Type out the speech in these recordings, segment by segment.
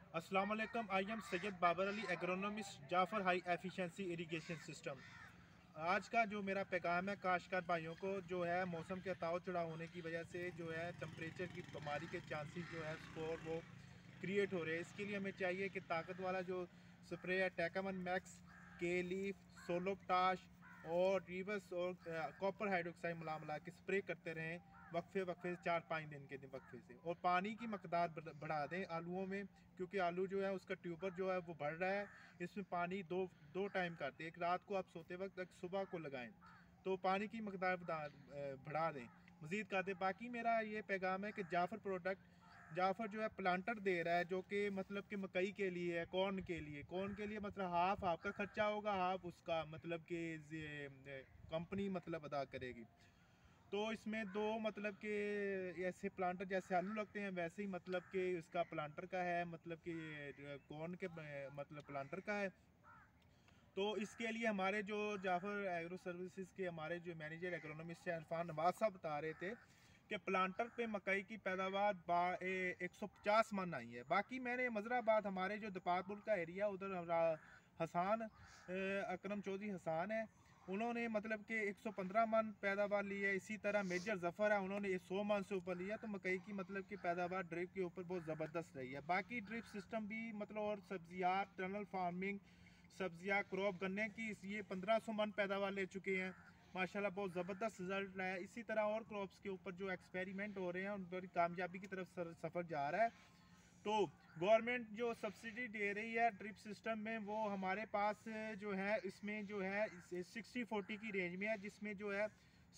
अस्सलाम वालेकुम। I am Syed Babar Ali, agronomist, Jafar high efficiency irrigation system. आज का जो मेरा पैगाम है काश्तकार भाइयों को, जो है मौसम के उतार चढ़ाव होने की वजह से जो है टेम्परेचर की बीमारी के चांसेस जो है स्कोर वो क्रिएट हो रहे हैं। इसके लिए हमें चाहिए कि ताकत वाला जो स्प्रे है टैकामन मैक्स, के लीफ, सोलोपटाश और रिवर्स और कॉपर हाइड्रोक्साइड मिला के स्प्रे करते रहें वक्फे वक्फे से 4-5 दिन के वक्फे से। और पानी की मकदार बढ़ा दें आलूओं में, क्योंकि आलू जो है उसका ट्यूबर जो है वो बढ़ रहा है। इसमें पानी दो दो टाइम कर दें, एक रात को आप सोते वक्त, एक सुबह को लगाएं, तो पानी की मकदार बढ़ा दें, मज़ीद कर दें। बाकी मेरा ये पैगाम है कि जाफर जो है प्लांटर दे रहा है, जो कि मतलब कि मकई के लिए है, कॉर्न के लिए मतलब हाफ आपका खर्चा होगा, हाफ उसका मतलब कि कंपनी मतलब अदा करेगी। तो इसमें दो मतलब कि ऐसे प्लांटर जैसे आलू लगते हैं वैसे ही मतलब कि उसका प्लांटर का है, मतलब कि कॉर्न के मतलब प्लांटर का है। तो इसके लिए हमारे जो जाफर एग्रो सर्विसेज के हमारे जो मैनेजर एग्रोनॉमिस्ट हैं इरफान नवाज साहब बता रहे थे कि प्लांटर पे मकई की पैदावार 150 मन आई है। बाकी मैंने मजराबाद हमारे जो दपातपुर का एरिया उधर हसान अकरम चौधरी हसान है, उन्होंने मतलब कि 115 मन पैदावार ली है। इसी तरह मेजर जफर है, उन्होंने 100 मन से ऊपर लिया। तो मकई की मतलब कि पैदावार ड्रिप के ऊपर बहुत ज़बरदस्त रही है। बाकी ड्रिप सिस्टम भी मतलब और सब्जियात टनल फार्मिंग, सब्जियां क्रॉप गन्ने की ये 1500 मन पैदावार ले चुके हैं माशाल्लाह, बहुत ज़बरदस्त रिजल्ट रहा है। इसी तरह और क्रॉप्स के ऊपर जो एक्सपेरिमेंट हो रहे हैं उन पर कामयाबी की तरफ सफ़र जा रहा है। तो गवर्नमेंट जो सब्सिडी दे रही है ड्रिप सिस्टम में, वो हमारे पास जो है इसमें जो है 60-40 की रेंज में है, जिसमें जो है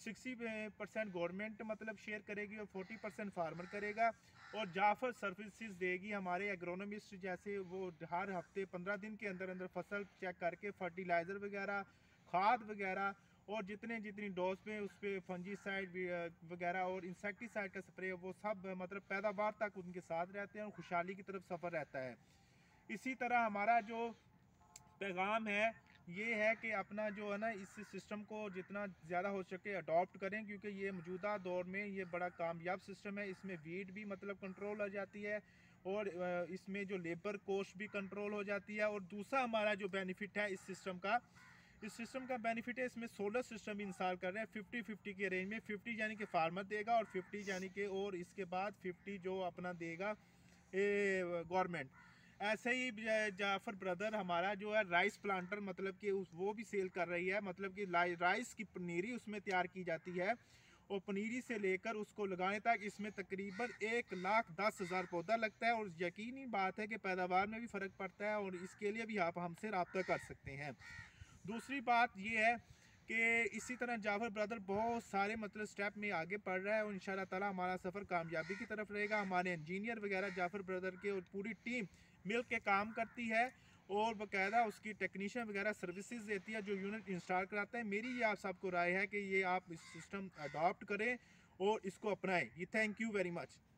60% गवर्नमेंट मतलब शेयर करेगी और 40% फार्मर करेगा। और जाफर सर्विसेज देगी हमारे एग्रोनॉमिस्ट, जैसे वो हर हफ्ते 15 दिन के अंदर अंदर फसल चेक करके फर्टिलाइज़र वगैरह, खाद वगैरह और जितनी डोज पे उस पर फंजीसाइड वगैरह और इंसेक्टिसाइड का स्प्रे, वो सब मतलब पैदावार तक उनके साथ रहते हैं और खुशहाली की तरफ सफ़र रहता है। इसी तरह हमारा जो पैगाम है ये है कि अपना जो है ना इस सिस्टम को जितना ज़्यादा हो सके अडॉप्ट करें, क्योंकि ये मौजूदा दौर में ये बड़ा कामयाब सिस्टम है। इसमें वीट भी मतलब कंट्रोल हो जाती है और इसमें जो लेबर कॉस्ट भी कंट्रोल हो जाती है। और दूसरा हमारा जो बेनिफिट है इस सिस्टम का बेनिफिट है, इसमें सोलर सिस्टम भी इंस्टॉल कर रहे हैं 50-50 के रेंज में। 50 यानी कि फार्मर देगा और 50 यानी कि और इसके बाद 50 जो अपना देगा गवर्नमेंट। ऐसे ही जाफर ब्रदर हमारा जो है राइस प्लांटर मतलब कि वो भी सेल कर रही है, मतलब कि राइस की पनीरी उसमें तैयार की जाती है और पनीरी से लेकर उसको लगाने तक इसमें तकरीबन 1,10,000 पौधा लगता है। और यकीनी बात है कि पैदावार में भी फ़र्क पड़ता है और इसके लिए भी आप हमसे रब्ता कर सकते हैं। दूसरी बात ये है कि इसी तरह जाफर ब्रदर बहुत सारे मतलब स्टेप में आगे बढ़ रहा है और इंशाल्लाह ताला हमारा सफ़र कामयाबी की तरफ रहेगा। हमारे इंजीनियर वगैरह जाफर ब्रदर के और पूरी टीम मिल के काम करती है और बाकायदा उसकी टेक्नीशियन वगैरह सर्विसेज देती है जो यूनिट इंस्टॉल कराता है। मेरी ये आप सबको राय है कि ये आप इस सिस्टम अडॉप्ट करें और इसको अपनाएं। ये थैंक यू वेरी मच।